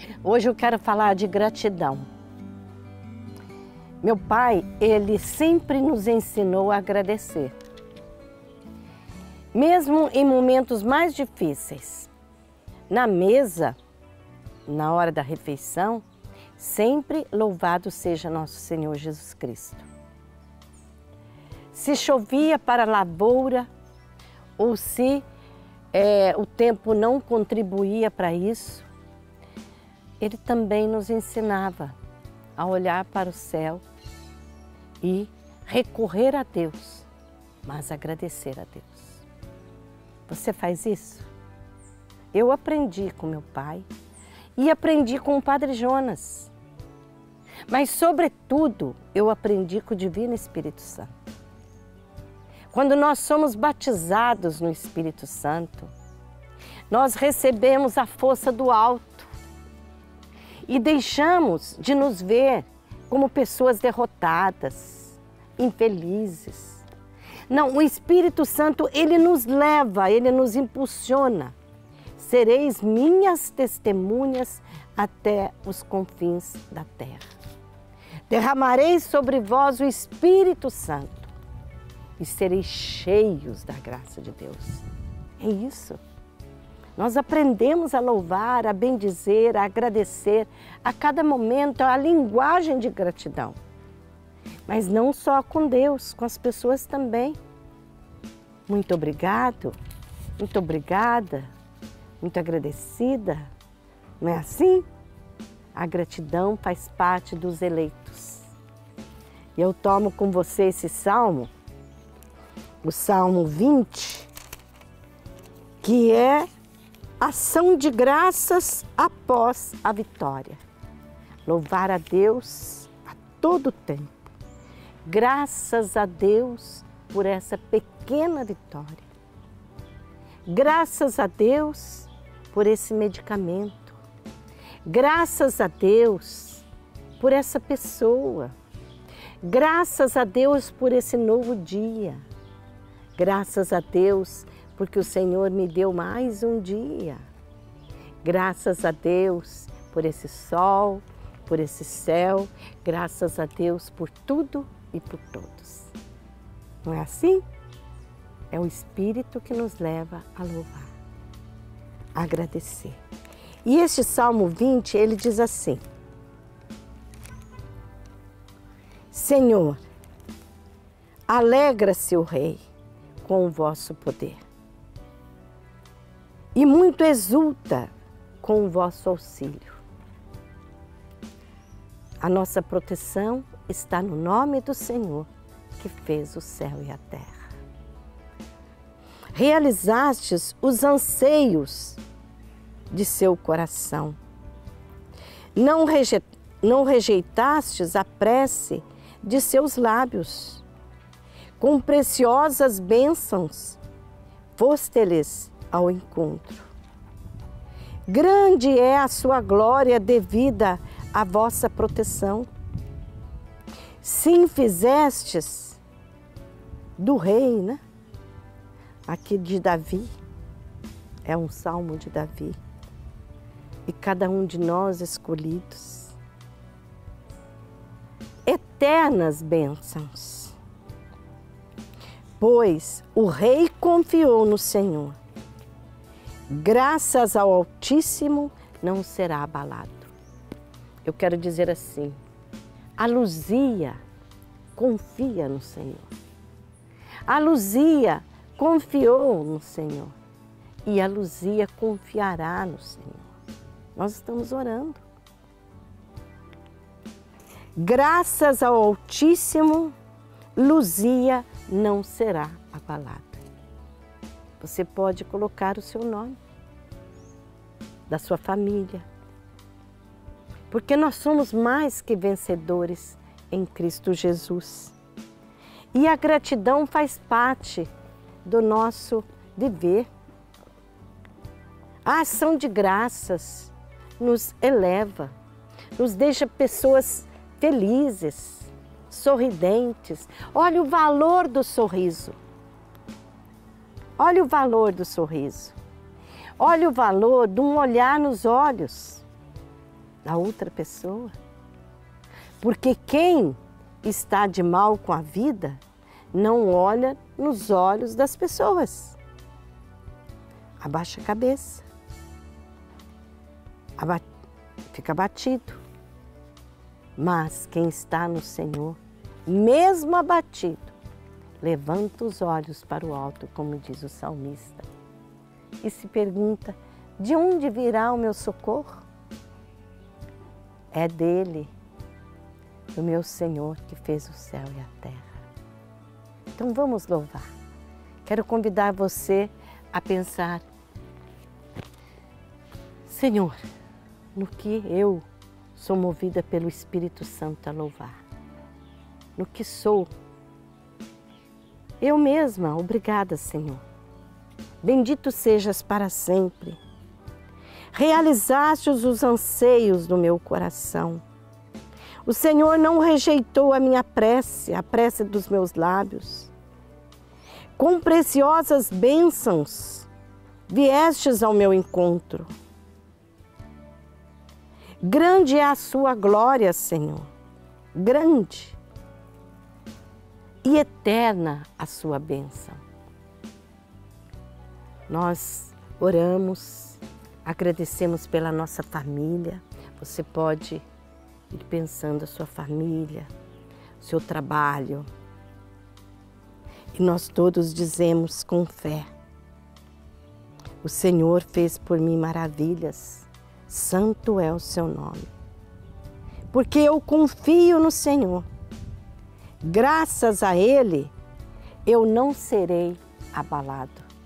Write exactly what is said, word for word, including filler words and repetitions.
Hoje eu quero falar de gratidão. Meu pai, ele sempre nos ensinou a agradecer. Mesmo em momentos mais difíceis, na mesa, na hora da refeição, sempre louvado seja nosso Senhor Jesus Cristo. Se chovia para a lavoura ou se é, o tempo não contribuía para isso, ele também nos ensinava a olhar para o céu e recorrer a Deus, mas agradecer a Deus. Você faz isso? Eu aprendi com meu pai e aprendi com o Padre Jonas. Mas, sobretudo, eu aprendi com o Divino Espírito Santo. Quando nós somos batizados no Espírito Santo, nós recebemos a força do alto e deixamos de nos ver como pessoas derrotadas, infelizes. Não, o Espírito Santo, ele nos leva, ele nos impulsiona. Sereis minhas testemunhas até os confins da terra. Derramarei sobre vós o Espírito Santo e sereis cheios da graça de Deus. É isso. Nós aprendemos a louvar, a bendizer, a agradecer a cada momento, a linguagem de gratidão. Mas não só com Deus, com as pessoas também. Muito obrigado, muito obrigada, muito agradecida. Não é assim? A gratidão faz parte dos eleitos. E eu tomo com você esse salmo, o Salmo vinte, que é ação de graças após a vitória. Louvar a Deus a todo tempo. Graças a Deus por essa pequena vitória. Graças a Deus por esse medicamento. Graças a Deus por essa pessoa. Graças a Deus por esse novo dia. Graças a Deus porque o Senhor me deu mais um dia. Graças a Deus por esse sol, por esse céu. Graças a Deus por tudo e por todos. Não é assim? É o Espírito que nos leva a louvar, a agradecer. E este Salmo vinte, ele diz assim: Senhor, alegra-se o Rei com o vosso poder, e muito exulta com o vosso auxílio. A nossa proteção está no nome do Senhor, que fez o céu e a terra. Realizastes os anseios de seu coração. Não, reje... não rejeitastes a prece de seus lábios. Com preciosas bênçãos foste-lhes ao encontro. Grande é a sua glória devida à vossa proteção. Sim, fizestes do rei, né? Aqui de Davi, é um salmo de Davi. E cada um de nós escolhidos. Eternas bênçãos. Pois o rei confiou no Senhor. Graças ao Altíssimo não será abalado. Eu quero dizer assim, a Luzia confia no Senhor. A Luzia confiou no Senhor. E a Luzia confiará no Senhor. Nós estamos orando. Graças ao Altíssimo, Luzia não será abalada. Você pode colocar o seu nome, da sua família, porque nós somos mais que vencedores em Cristo Jesus. E a gratidão faz parte do nosso viver. A ação de graças nos eleva, nos deixa pessoas felizes, sorridentes. Olha o valor do sorriso. Olha o valor do sorriso. Olha o valor de um olhar nos olhos. da outra pessoa. Porque quem está de mal com a vida não olha nos olhos das pessoas. Abaixa a cabeça. Aba- fica abatido. Mas quem está no Senhor, mesmo abatido, levanta os olhos para o alto, como diz o salmista, e se pergunta: de onde virá o meu socorro? É dele, do meu Senhor que fez o céu e a terra. Então vamos louvar. Quero convidar você a pensar: Senhor, no que eu sou movida pelo Espírito Santo a louvar, no que sou eu mesma, obrigada, Senhor. Bendito sejas para sempre. Realizaste os anseios do meu coração. O Senhor não rejeitou a minha prece, a prece dos meus lábios. Com preciosas bênçãos viestes ao meu encontro. Grande é a sua glória, Senhor, grande e eterna a sua bênção. Nós oramos, agradecemos pela nossa família. Você pode ir pensando a sua família, o seu trabalho. E nós todos dizemos com fé: o Senhor fez por mim maravilhas, santo é o seu nome. Porque eu confio no Senhor. Graças a Ele, eu não serei abalado.